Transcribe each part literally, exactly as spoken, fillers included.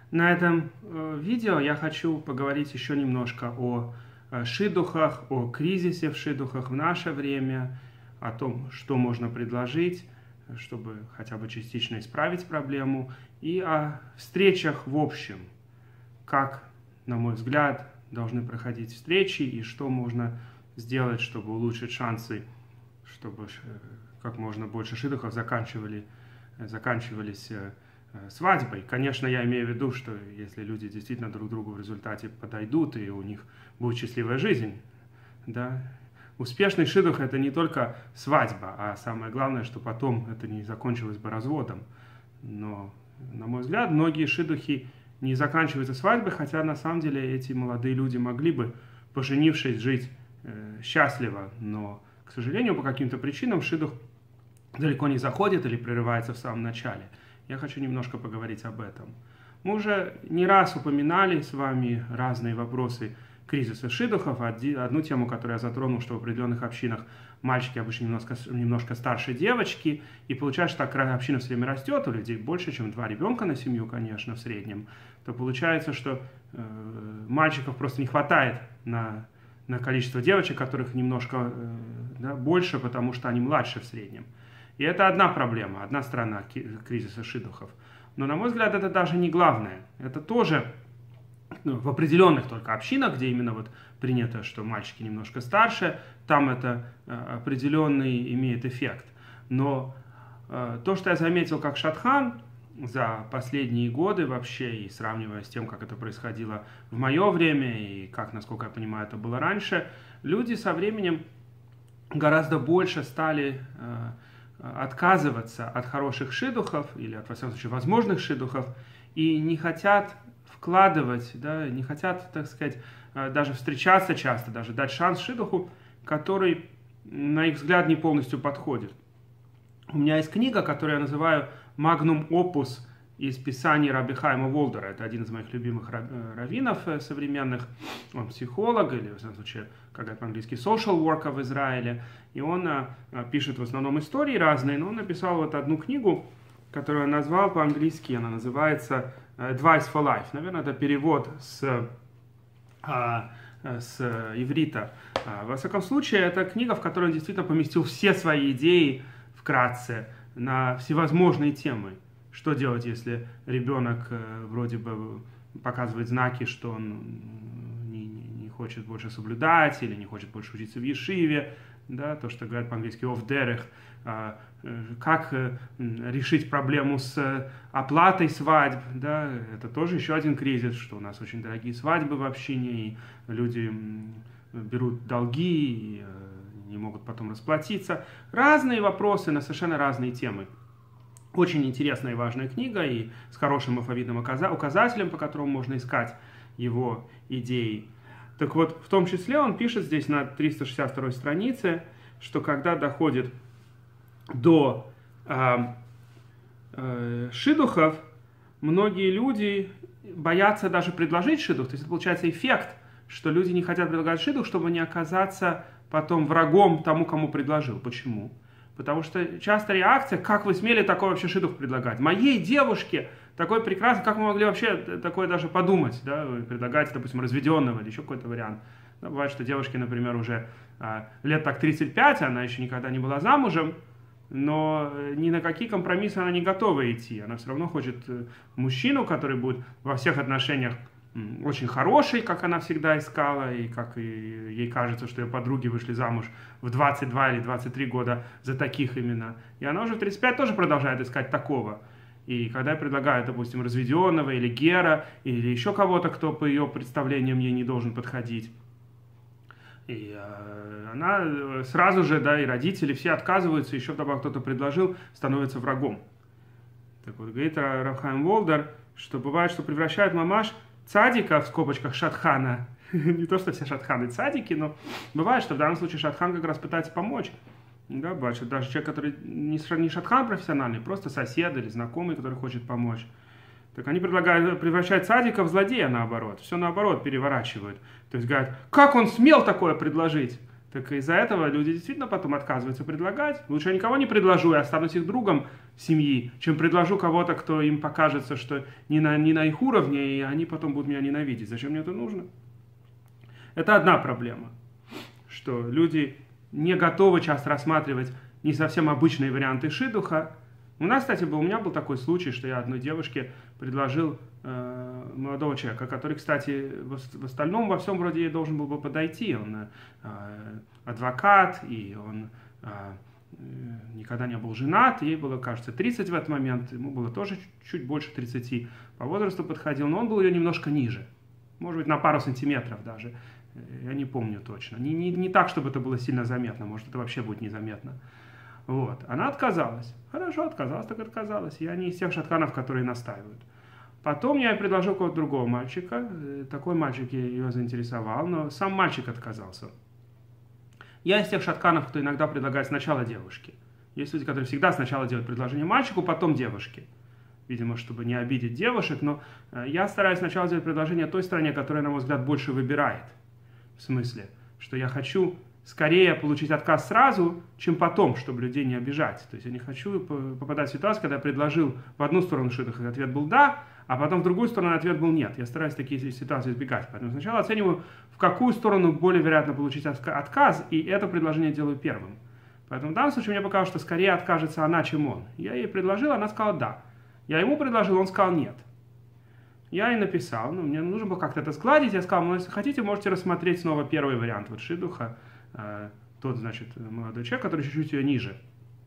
На этом э, видео я хочу поговорить еще немножко о э, шидухах, о кризисе в шидухах в наше время, о том, что можно предложить, чтобы хотя бы частично исправить проблему, и о встречах в общем, как, на мой взгляд, должны проходить встречи и что можно сделать, чтобы улучшить шансы, чтобы как можно больше шидухов заканчивали, заканчивались свадьбой. Конечно, я имею в виду, что если люди действительно друг другу в результате подойдут, и у них будет счастливая жизнь, да. Успешный шидух — это не только свадьба, а самое главное, что потом это не закончилось бы разводом. Но, на мой взгляд, многие шидухи не заканчиваются свадьбой, хотя на самом деле эти молодые люди могли бы, поженившись, жить э, счастливо, но, к сожалению, по каким-то причинам шидух далеко не заходит или прерывается в самом начале. Я хочу немножко поговорить об этом. Мы уже не раз упоминали с вами разные вопросы кризиса шидухов. Одну тему, которую я затронул, что в определенных общинах мальчики обычно немножко, немножко старше девочки, и получается, что так община все время растет, у людей больше, чем два ребенка на семью, конечно, в среднем, то получается, что э, мальчиков просто не хватает на, на количество девочек, которых немножко э, да, больше, потому что они младше в среднем. И это одна проблема, одна сторона кризиса шидухов. Но, на мой взгляд, это даже не главное. Это тоже ну, в определенных только общинах, где именно вот принято, что мальчики немножко старше, там это э, определенный имеет эффект. Но э, то, что я заметил как шатхан за последние годы вообще, и сравнивая с тем, как это происходило в мое время, и как, насколько я понимаю, это было раньше, люди со временем гораздо больше стали э, отказываться от хороших шидухов, или от, во всяком случае, возможных шидухов, и не хотят вкладывать, да, не хотят, так сказать, даже встречаться часто, даже дать шанс шидуху, который, на их взгляд, не полностью подходит. У меня есть книга, которую я называю «Magnum Opus» из писаний Раби Хаима Волдера. Это один из моих любимых раввинов современных. Он психолог, или, в самом случае, как говорят по-английски, social worker в Израиле. И он а, пишет в основном истории разные, но он написал вот одну книгу, которую он назвал по-английски, она называется «Advice for Life». Наверное, это перевод с, а, с иврита. А, во всяком случае, это книга, в которой он действительно поместил все свои идеи вкратце на всевозможные темы. Что делать, если ребенок э, вроде бы показывает знаки, что он не, не, не хочет больше соблюдать или не хочет больше учиться в ешиве, да, то, что говорят по-английски off derech, э, э, как э, решить проблему с э, оплатой свадьб, да, это тоже еще один кризис, что у нас очень дорогие свадьбы в общине, и люди э, берут долги и э, не могут потом расплатиться. Разные вопросы на совершенно разные темы. Очень интересная и важная книга, и с хорошим алфавитным указателем, по которому можно искать его идеи. Так вот, в том числе он пишет здесь на триста шестьдесят второй странице, что когда доходит до э, э, шидухов, многие люди боятся даже предложить шидух. То есть это получается эффект, что люди не хотят предлагать шидух, чтобы не оказаться потом врагом тому, кому предложил. Почему? Потому что часто реакция, как вы смели такой вообще шидух предлагать? Моей девушке такой прекрасный, как мы могли вообще такое даже подумать, да, предлагать, допустим, разведенного или еще какой-то вариант. Да, бывает, что девушке, например, уже а, лет так тридцать пять, она еще никогда не была замужем, но ни на какие компромиссы она не готова идти. Она все равно хочет мужчину, который будет во всех отношениях очень хороший, как она всегда искала, и как и ей кажется, что ее подруги вышли замуж в двадцать два или двадцать три года за таких именно. И она уже в тридцать пять тоже продолжает искать такого. И когда я предлагаю, допустим, разведенного или гера, или еще кого-то, кто по ее представлениям ей не должен подходить, и э, она сразу же, да, и родители все отказываются, еще вдобавок кто-то предложил, становится врагом. Так вот, говорит Рав Хаим Волдер, что бывает, что превращают мамаш цадика, в скобочках, шатхана, не то, что все шатханы цадики, но бывает, что в данном случае шатхан как раз пытается помочь. Да, бывает, что даже человек, который не шатхан профессиональный, просто сосед или знакомый, который хочет помочь. Так они предлагают, превращают цадика в злодея наоборот. Все наоборот переворачивают. То есть говорят, как он смел такое предложить? Так из-за этого люди действительно потом отказываются предлагать. Лучше я никого не предложу и останусь их другом семьи, чем предложу кого-то, кто им покажется, что не на, не на их уровне, и они потом будут меня ненавидеть. Зачем мне это нужно? Это одна проблема, что люди не готовы часто рассматривать не совсем обычные варианты шидуха. У нас, кстати, был, у меня был такой случай, что я одной девушке предложил э, молодого человека, который, кстати, в, в остальном во всем вроде ей должен был бы подойти. Он э, адвокат, и он э, никогда не был женат, ей было, кажется, тридцать в этот момент, ему было тоже чуть больше тридцати, по возрасту подходил, но он был ее немножко ниже, может быть, на пару сантиметров даже, я не помню точно. Не, не, не так, чтобы это было сильно заметно, может, это вообще будет незаметно. Вот. Она отказалась. Хорошо, отказалась, так отказалась. Я не из тех шатханов, которые настаивают. Потом я ей предложил какого-то другого мальчика. Такой мальчик ее заинтересовал, но сам мальчик отказался. Я из тех шатканов, кто иногда предлагает сначала девушке. Есть люди, которые всегда сначала делают предложение мальчику, потом девушке. Видимо, чтобы не обидеть девушек, но я стараюсь сначала сделать предложение той стороне, которая, на мой взгляд, больше выбирает. В смысле, что я хочу скорее получить отказ сразу, чем потом, чтобы людей не обижать. То есть я не хочу попадать в ситуацию, когда я предложил в одну сторону шидух, и ответ был «да», а потом в другую сторону ответ был «нет». Я стараюсь такие ситуации избегать. Поэтому сначала оцениваю, в какую сторону более вероятно получить отказ, и это предложение делаю первым. Поэтому в данном случае мне показалось, что скорее откажется она, чем он. Я ей предложил, она сказала «да». Я ему предложил, он сказал «нет». Я ей написал, ну, мне нужно было как-то это сгладить, я сказал, ну, если хотите, можете рассмотреть снова первый вариант вот шидуха, э, тот, значит, молодой человек, который чуть-чуть ее ниже.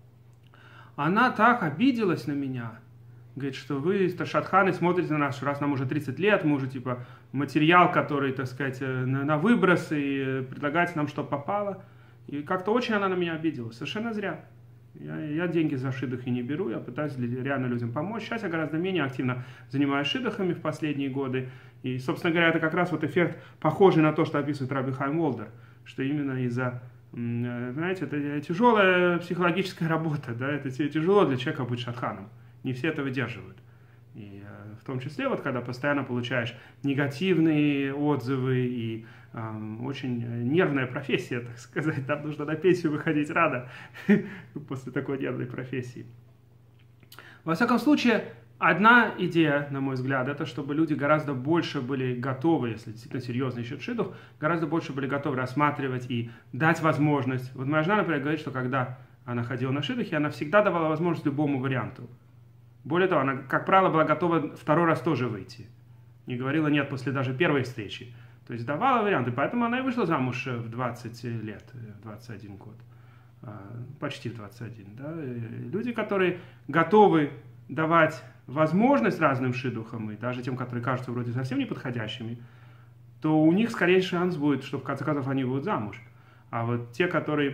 Она так обиделась на меня, говорит, что вы, шатханы, смотрите на нас, раз нам уже тридцать лет, мы уже, типа, материал, который, так сказать, на, на выброс, и предлагаете нам, что попало. И как-то очень она на меня обиделась, совершенно зря. Я, я деньги за шидухи не беру, я пытаюсь реально людям помочь. Сейчас я гораздо менее активно занимаюсь шидухами в последние годы. И, собственно говоря, это как раз вот эффект, похожий на то, что описывает Рабби Хаим Волдер. Что именно из-за, знаете, это тяжелая психологическая работа, да, это тяжело для человека быть шатханом. Не все это выдерживают. И в том числе, вот когда постоянно получаешь негативные отзывы и э, очень нервная профессия, так сказать, там нужно на пенсию выходить рано после такой нервной профессии. Во всяком случае, одна идея, на мой взгляд, это чтобы люди гораздо больше были готовы, если действительно серьезно ищут шидух, гораздо больше были готовы рассматривать и дать возможность. Вот моя жена, например, говорит, что когда она ходила на шидухи, она всегда давала возможность любому варианту. Более того, она, как правило, была готова второй раз тоже выйти. Не говорила нет после даже первой встречи. То есть давала варианты. Поэтому она и вышла замуж в двадцать лет, в двадцать один год. Почти в двадцать один. Да? Люди, которые готовы давать возможность разным шидухам, и даже тем, которые кажутся вроде совсем неподходящими, то у них скорее шанс будет, что в конце концов они будут замуж. А вот те, которые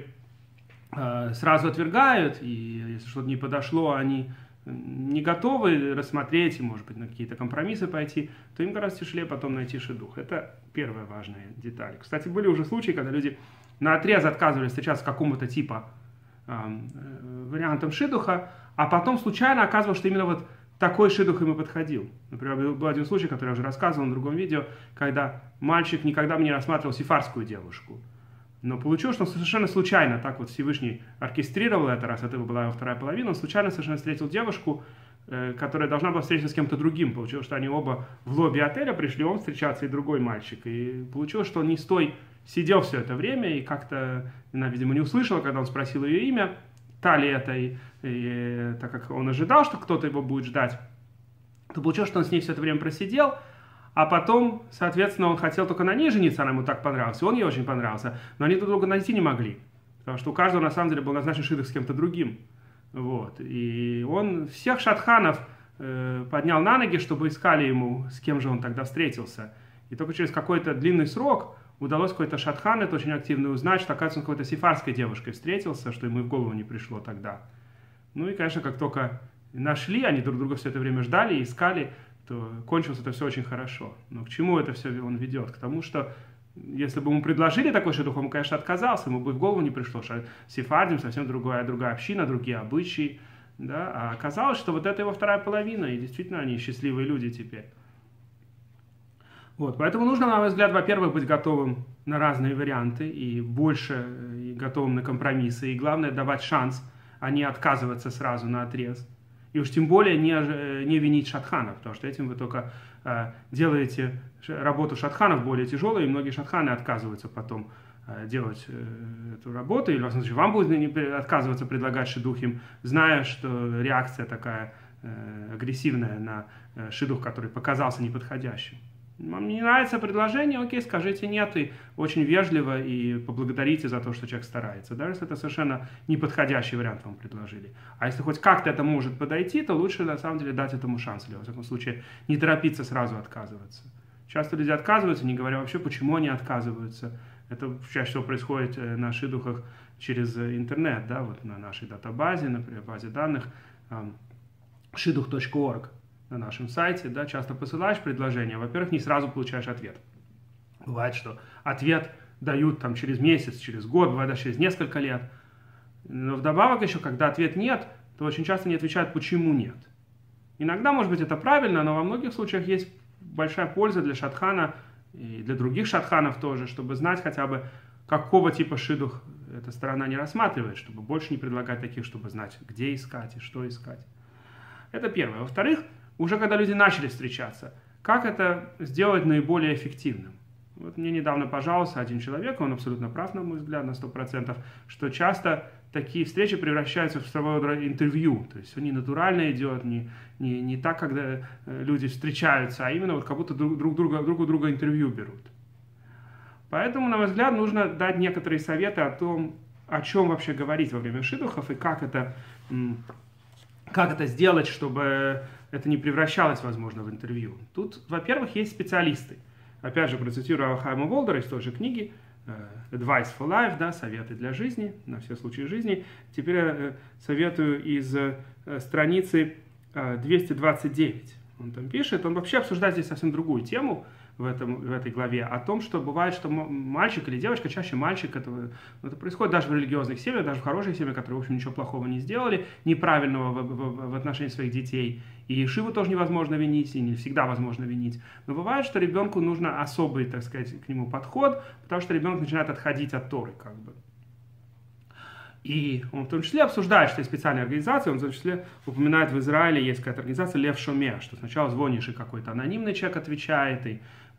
э, сразу отвергают, и если что-то не подошло, они не готовы рассмотреть и, может быть, на какие-то компромиссы пойти, то им гораздо тяжелее потом найти шидух. Это первая важная деталь. Кстати, были уже случаи, когда люди наотрез отказывались встречаться с какому-то типа э, вариантом шидуха, а потом случайно оказывалось, что именно вот такой шидух им и подходил. Например, был один случай, который я уже рассказывал на другом видео, когда мальчик никогда бы не рассматривал сефардскую девушку. Но получилось, что он совершенно случайно, так вот Всевышний оркестрировал это, раз это была его вторая половина, он случайно совершенно встретил девушку, э, которая должна была встретиться с кем-то другим. Получилось, что они оба в лобби отеля пришли, он встречаться и другой мальчик. И получилось, что он не с той сидел все это время, и как-то она, видимо, не услышала, когда он спросил ее имя, та ли это, и, и так как он ожидал, что кто-то его будет ждать, то получилось, что он с ней все это время просидел. А потом, соответственно, он хотел только на ней жениться, она ему так понравилась, и он ей очень понравился. Но они друг друга найти не могли, потому что у каждого, на самом деле, был назначен шидух с кем-то другим. Вот. И он всех шатханов э, поднял на ноги, чтобы искали ему, с кем же он тогда встретился. И только через какой-то длинный срок удалось какой-то шатхан, это очень активно узнать, что, оказывается, он с какой-то сефардской девушкой встретился, что ему и в голову не пришло тогда. Ну и, конечно, как только нашли, они друг друга все это время ждали и искали, то кончилось это все очень хорошо. Но к чему это все он ведет? К тому, что если бы ему предложили такой шидух, он, бы, конечно, отказался, ему бы в голову не пришло, что сефардим совсем другая, другая община, другие обычаи. Да? А оказалось, что вот это его вторая половина, и действительно они счастливые люди теперь. Вот, поэтому нужно, на мой взгляд, во-первых, быть готовым на разные варианты и больше и готовым на компромиссы. И главное, давать шанс, а не отказываться сразу на отрез. И уж тем более не, не винить шатханов, потому что этим вы только э, делаете работу шатханов более тяжелой, и многие шатханы отказываются потом э, делать э, эту работу, или, в основном случае, вам будет не, отказываться предлагать шидухим, зная, что реакция такая э, агрессивная на э, шидух, который показался неподходящим. Вам не нравится предложение, окей, скажите нет, и очень вежливо, и поблагодарите за то, что человек старается. Даже если это совершенно неподходящий вариант вам предложили. А если хоть как-то это может подойти, то лучше, на самом деле, дать этому шанс. Или, во всяком случае, не торопиться сразу отказываться. Часто люди отказываются, не говоря вообще, почему они отказываются. Это чаще всего происходит на шидухах через интернет, да, вот на нашей датабазе, например, базе данных шидух точка орг. На нашем сайте, да, часто посылаешь предложение, во-первых, не сразу получаешь ответ. Бывает, что ответ дают там через месяц, через год, бывает даже через несколько лет. Но вдобавок еще, когда ответ нет, то очень часто не отвечают, почему нет. Иногда, может быть, это правильно, но во многих случаях есть большая польза для шатхана и для других шатханов тоже, чтобы знать хотя бы, какого типа шидух эта сторона не рассматривает, чтобы больше не предлагать таких, чтобы знать, где искать и что искать. Это первое. Во-вторых, уже когда люди начали встречаться, как это сделать наиболее эффективным? Вот мне недавно пожаловался один человек, он абсолютно прав, на мой взгляд, на сто процентов, что часто такие встречи превращаются в своего рода интервью. То есть все не натурально идет, не, не, не так, когда люди встречаются, а именно вот как будто друг, друг, друга, друг у друга интервью берут. Поэтому, на мой взгляд, нужно дать некоторые советы о том, о чем вообще говорить во время шидухов и как это, как это сделать, чтобы это не превращалось, возможно, в интервью. Тут, во-первых, есть специалисты. Опять же, процитирую Хайма Волдера из той же книги Advice for Life, да, советы для жизни, на все случаи жизни. Теперь я советую из страницы двести двадцать девять. Он там пишет, он вообще обсуждает здесь совсем другую тему в, этом, в этой главе, о том, что бывает, что мальчик или девочка, чаще мальчик, это, это происходит даже в религиозных семьях, даже в хороших семьях, которые, в общем, ничего плохого не сделали, неправильного в, в, в отношении своих детей. И Шиву тоже невозможно винить, и не всегда возможно винить. Но бывает, что ребенку нужно особый, так сказать, к нему подход, потому что ребенок начинает отходить от Торы, как бы. И он в том числе обсуждает, что есть специальные организации, он в том числе упоминает, в Израиле есть какая-то организация Лев Шомеа, что сначала звонишь, и какой-то анонимный человек отвечает, и э,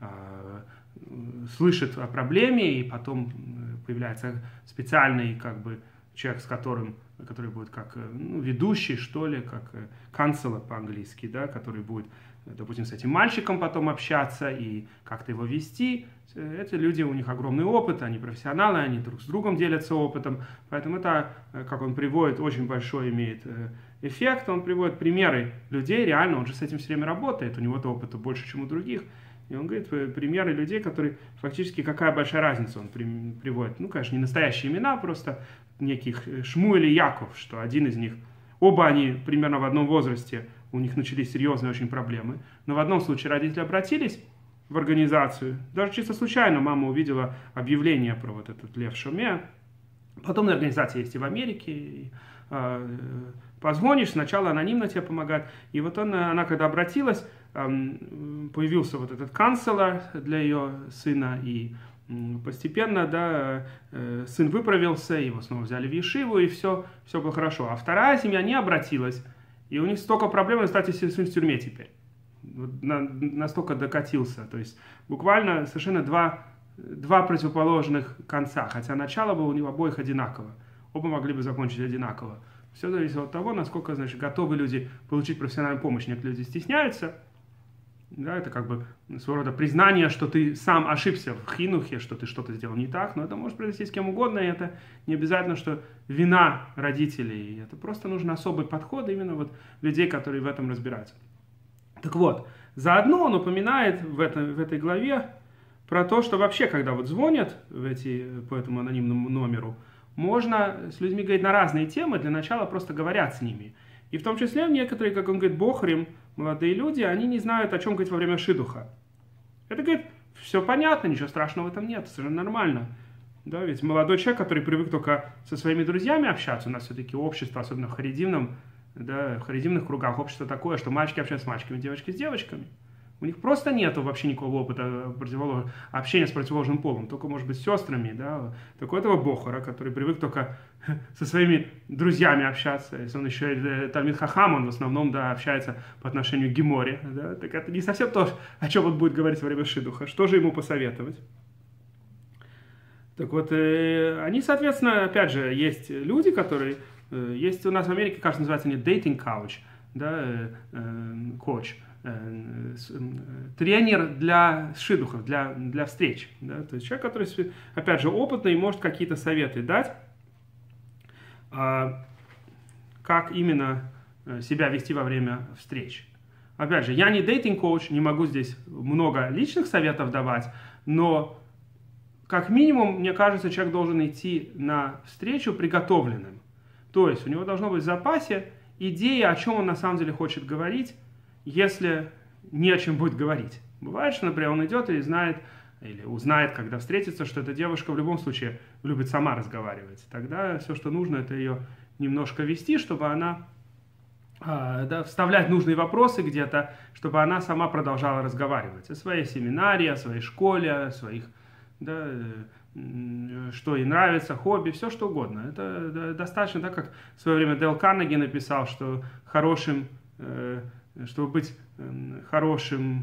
слышит о проблеме, и потом появляется специальный как бы человек, с которым, который будет как ну, ведущий, что ли, как counselor по-английски, да, который будет, допустим, с этим мальчиком потом общаться и как-то его вести. Эти люди, у них огромный опыт, они профессионалы, они друг с другом делятся опытом, поэтому это, как он приводит, очень большой имеет эффект. Он приводит примеры людей, реально, он же с этим все время работает, у него-то опыта больше, чем у других. И он говорит примеры людей, которые фактически, какая большая разница он приводит. Ну, конечно, не настоящие имена, просто неких Шмуэль и Яков, что один из них, оба они примерно в одном возрасте, у них начались серьезные очень проблемы. Но в одном случае родители обратились в организацию, даже чисто случайно мама увидела объявление про вот этот Лев Шомеа. Подобная организация есть и в Америке. И, э, позвонишь, сначала анонимно тебе помогать. И вот он, она, когда обратилась, э, появился вот этот counselor для ее сына, и э, постепенно, да, э, сын выправился, его снова взяли в ешиву, и все, все было хорошо. А вторая семья не обратилась, и у них столько проблем, кстати, сын в тюрьме теперь. Настолько докатился. То есть буквально совершенно два, два противоположных конца. Хотя начало было у них обоих одинаково. Оба могли бы закончить одинаково. Все зависит от того, насколько, значит, готовы люди получить профессиональную помощь. Некоторые люди стесняются. Да, это как бы своего рода признание, что ты сам ошибся в хинухе, что ты что-то сделал не так. Но это может произойти с кем угодно. И это не обязательно, что вина родителей. Это просто нужен особый подход именно вот людей, которые в этом разбираются. Так вот, заодно он упоминает в, этом, в этой главе про то, что вообще, когда вот звонят в эти, по этому анонимному номеру, можно с людьми говорить на разные темы, для начала просто говорят с ними. И в том числе некоторые, как он говорит, бохрим, молодые люди, они не знают, о чем говорить во время шидуха. Это, говорит, все понятно, ничего страшного в этом нет, совершенно нормально. Да, ведь молодой человек, который привык только со своими друзьями общаться, у нас все-таки общество, особенно в харидимном, да, в харидимных кругах общество такое, что мальчики общаются с мальчиками, девочки с девочками. У них просто нету вообще никакого опыта противолож... общения с противоположным полом, только, может быть, с сестрами, да, так у этого бохора, который привык только со своими друзьями общаться, если он еще и Талмид Хахам, он в основном, да, общается по отношению к Геморе, да, так это не совсем то, о чем он будет говорить во время шидуха, что же ему посоветовать? Так вот, э, они, соответственно, опять же, есть люди, которые, э, есть у нас в Америке, кажется, называется они dating coach, да, э, э, коуч, тренер для шидухов, для, для встреч. Да? То есть человек, который, опять же, опытный и может какие-то советы дать, а, как именно себя вести во время встреч. Опять же, я не дейтинг-коуч, не могу здесь много личных советов давать, но как минимум, мне кажется, человек должен идти на встречу приготовленным. То есть у него должно быть в запасе идея, о чем он на самом деле хочет говорить, если не о чем будет говорить. Бывает, что, например, он идет и знает, или узнает, когда встретится, что эта девушка в любом случае любит сама разговаривать. Тогда все, что нужно, это ее немножко вести, чтобы она, э, да, вставлять нужные вопросы где-то, чтобы она сама продолжала разговаривать о своей семинаре, о своей школе, о своих, да, э, что ей нравится, хобби, все что угодно. Это да, достаточно, так как в свое время Дейл Карнеги написал, что хорошим... Э, чтобы быть хорошим,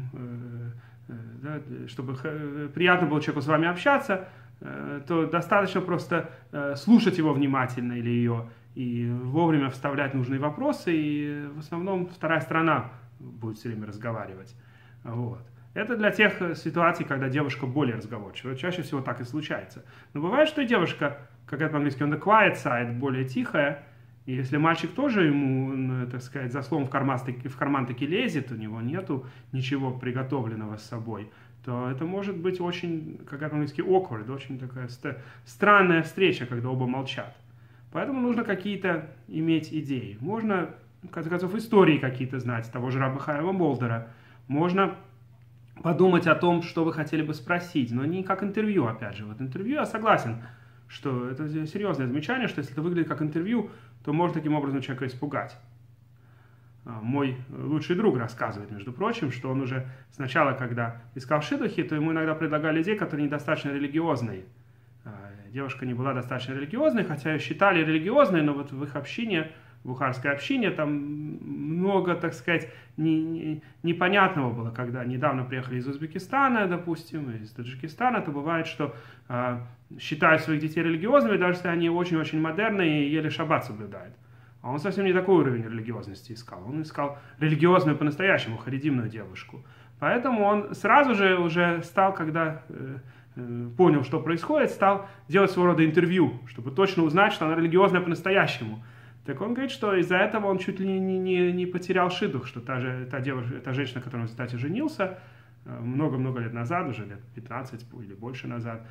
да, чтобы приятно было человеку с вами общаться, то достаточно просто слушать его внимательно или ее и вовремя вставлять нужные вопросы, и в основном вторая сторона будет все время разговаривать. Вот. Это для тех ситуаций, когда девушка более разговорчивая. Чаще всего так и случается. Но бывает, что и девушка, как это по-английски, on the quiet side, более тихая. И если мальчик тоже ему, так сказать, за словом в карман, в карман таки лезет, у него нету ничего приготовленного с собой, то это может быть очень, как по-английски, awkward, очень такая странная встреча, когда оба молчат. Поэтому нужно какие-то иметь идеи. Можно, в конце концов, истории какие-то знать, того же Раби Хаима Молдера. Можно подумать о том, что вы хотели бы спросить, но не как интервью, опять же. Вот интервью, я согласен, что это серьезное замечание, что если это выглядит как интервью, то можно таким образом человека испугать. Мой лучший друг рассказывает, между прочим, что он уже сначала, когда искал шидухи, то ему иногда предлагали людей, которые недостаточно религиозные. Девушка не была достаточно религиозной, хотя ее считали религиозной, но вот в их общине, в бухарской общине, там много, так сказать, не, не, непонятного было. Когда недавно приехали из Узбекистана, допустим, из Таджикистана, то бывает, что э, считают своих детей религиозными, даже если они очень-очень модерные и еле шаббат соблюдают. А он совсем не такой уровень религиозности искал. Он искал религиозную по-настоящему, харидимную девушку. Поэтому он сразу же уже стал, когда э, э, понял, что происходит, стал делать своего рода интервью, чтобы точно узнать, что она религиозная по-настоящему. Так он говорит, что из-за этого он чуть ли не, не, не потерял шидух, что та, же, та, девушка, та женщина, которая в результате женился, много-много лет назад, уже лет пятнадцать или больше назад,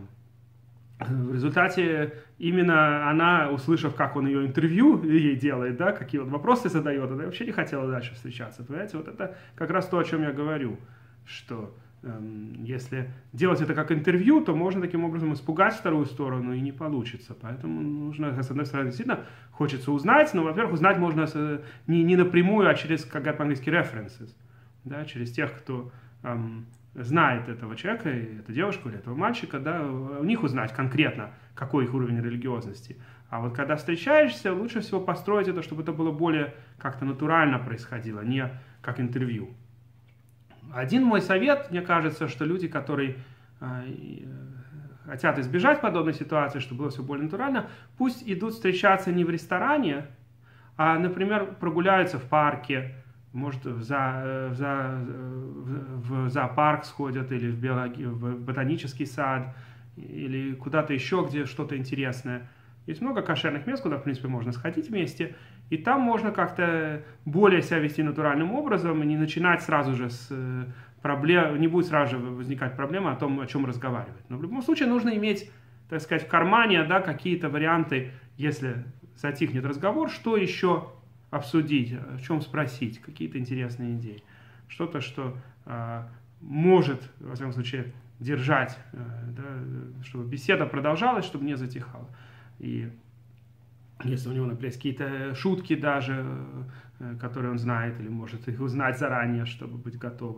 в результате именно она, услышав, как он ее интервью ей делает, да, какие вот вопросы задает, она вообще не хотела дальше встречаться. Понимаете, вот это как раз то, о чем я говорю, что эм, если делать это как интервью, то можно таким образом испугать вторую сторону и не получится. Поэтому нужно, с одной стороны, действительно хочется узнать, но, во-первых, узнать можно с, не, не напрямую, а через, как по-английски, references, да, через тех, кто эм, знает этого человека, эту девушку или этого мальчика, да, у них узнать конкретно, какой их уровень религиозности. А вот когда встречаешься, лучше всего построить это, чтобы это было более как-то натурально происходило, не как интервью. Один мой совет, мне кажется, что люди, которые э, хотят избежать подобной ситуации, чтобы было все более натурально, пусть идут встречаться не в ресторане, а, например, прогуляются в парке, может, в, за, в, за, в зоопарк сходят, или в, биологи, в ботанический сад, или куда-то еще, где что-то интересное. Есть много кошерных мест, куда, в принципе, можно сходить вместе, и там можно как-то более себя вести натуральным образом, и не начинать сразу же с проблем, не будет сразу же возникать проблема о том, о чем разговаривать. Но в любом случае нужно иметь, так сказать, в кармане, да, какие-то варианты, если затихнет разговор, что еще обсудить, о чем спросить, какие-то интересные идеи. Что-то, что э, может, во всяком случае, держать, э, да, чтобы беседа продолжалась, чтобы не затихала. И если у него, например, есть какие-то шутки даже, э, которые он знает, или может их узнать заранее, чтобы быть готовым.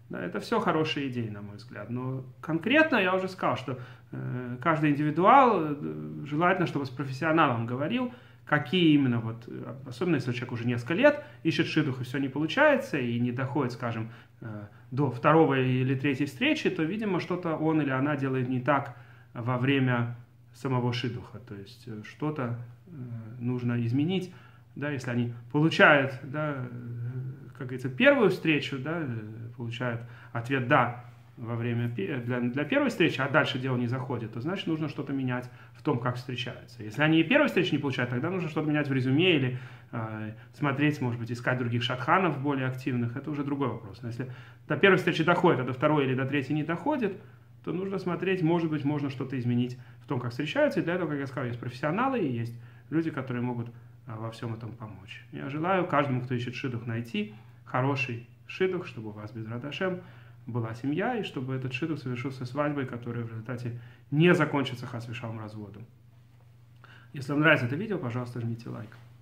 Да, это все хорошие идеи, на мой взгляд. Но конкретно я уже сказал, что э, каждый индивидуал э, желательно, чтобы с профессионалом говорил, какие именно, вот, особенно если человек уже несколько лет ищет шидух и все не получается, и не доходит, скажем, э, до второго или третьей встречи, то, видимо, что-то он или она делает не так во время самого шидуха. То есть э, что-то э, нужно изменить, да, если они получают, да, как говорится, первую встречу, да, получают ответ «да» во время для, для первой встречи, а дальше дело не заходит, то значит нужно что-то менять в том, как встречаются. Если они и первой встречи не получают, тогда нужно что-то менять в резюме или э, смотреть, может быть, искать других шатханов более активных. Это уже другой вопрос. Но если до первой встречи доходит, а до второй или до третьей не доходит, то нужно смотреть, может быть, можно что-то изменить в том, как встречаются. И для этого, как я сказал, есть профессионалы и есть люди, которые могут во всем этом помочь. Я желаю каждому, кто ищет шидух, найти хороший шидух, чтобы у вас без Бе'эзрат Ашем была семья, и чтобы этот шидух совершился свадьбой, которая в результате не закончится хас вешалом разводом. Если вам нравится это видео, пожалуйста, жмите лайк.